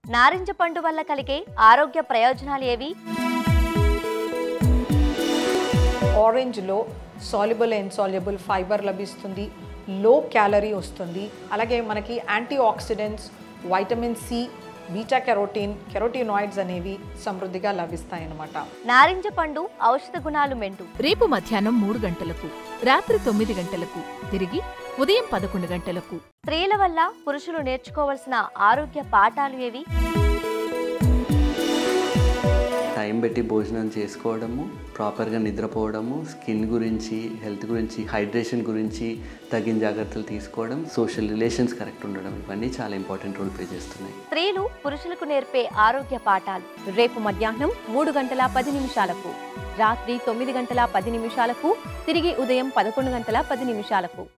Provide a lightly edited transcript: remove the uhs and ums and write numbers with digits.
నారింజ పండు వల్ల కలిగే ఆరోగ్య ప్రయోజనాలు ఏవి? ఆరెంజ్ లో సాల్యుబుల్ ఇన్సాల్యుబుల్ ఫైబర్ లభిస్తుంది, లో క్యాలరీ వస్తుంది, అలాగే మనకి antioxidants, vitamin C, beta carotene, carotenoids అనేవి సమృద్ధిగా లభిస్తాయి అన్నమాట. నారింజ పండు ఔషధ గుణాలు మెండు. రేపు మధ్యాహ్నం 3 గంటలకు, రాత్రి 9 గంటలకు, తిరిగి ఉదయం 11 గంటలకు. స్త్రీల వల్ల పురుషులు నేర్చుకోవాల్సిన ఆరోగ్య పాఠాలు ఏవి? టైం పెట్టి భోజనం చేసుకోవడము, ప్రాపర్గా నిద్రపోవడము, స్కిన్ గురించి, హెల్త్ గురించి, హైడ్రేషన్ గురించి తగిన జాగ్రత్తలు తీసుకోవడం, సోషల్ రిలేషన్స్ కరెక్ట్ ఉండడం, ఇవన్నీ చాలా ఇంపార్టెంట్ రోల్ ప్లే చేస్తున్నాయి. స్త్రీలు పురుషులకు నేర్పే ఆరోగ్య పాఠాలు రేపు మధ్యాహ్నం 3:10 రాత్రి 9:10 తిరిగి ఉదయం 11:10